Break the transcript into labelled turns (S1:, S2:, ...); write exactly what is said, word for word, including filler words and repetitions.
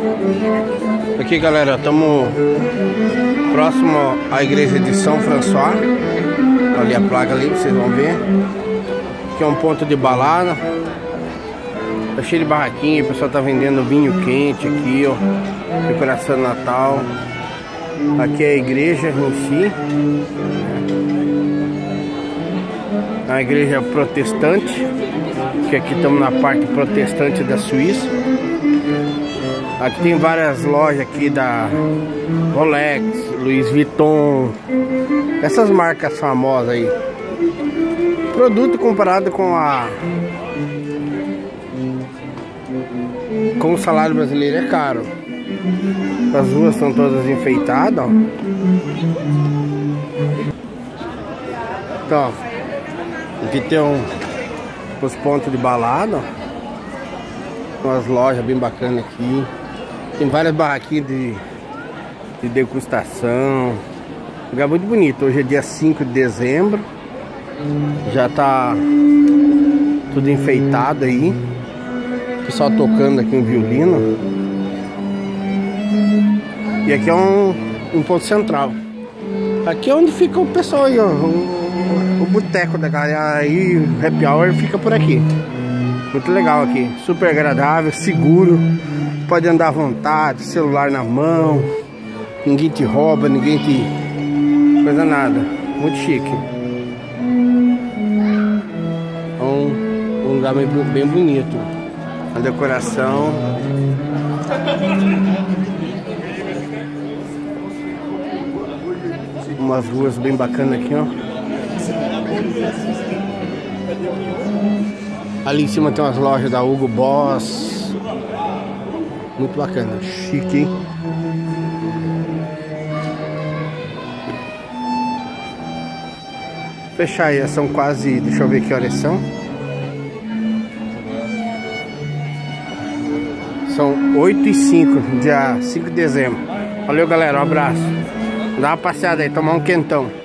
S1: Aqui, galera, estamos próximo à igreja de São François. Ali a placa ali, vocês vão ver. Aqui é um ponto de balada. Tá cheio de barraquinha, o pessoal tá vendendo vinho quente aqui, ó. Decoração de Natal. Aqui é a igreja em si. A igreja protestante, que aqui estamos na parte protestante da Suíça. Aqui tem várias lojas aqui da Rolex, Louis Vuitton, essas marcas famosas aí. Produto comparado com a com o salário brasileiro é caro. As ruas estão todas enfeitadas, ó. Então, aqui tem um, os pontos de balada, ó. Umas lojas bem bacanas aqui. Tem várias barraquinhas de, de degustação. Lugar muito bonito. Hoje é dia cinco de dezembro. Já tá tudo enfeitado aí. O pessoal tocando aqui um violino. E aqui é um, um ponto central. Aqui é onde fica o pessoal aí, ó. O, o boteco da galera aí, o happy hour fica por aqui. Muito legal aqui. Super agradável, seguro. Pode andar à vontade, celular na mão. Ninguém te rouba, ninguém te... coisa nada. Muito chique. É um, um lugar bem, bem bonito. A decoração. Umas ruas bem bacanas aqui, ó. Ali em cima tem umas lojas da Hugo Boss. Muito bacana, chique, hein? Fechar aí, são quase, deixa eu ver que horas são. São oito e cinco, dia cinco de dezembro. Valeu, galera, um abraço. Dá uma passeada aí, tomar um quentão.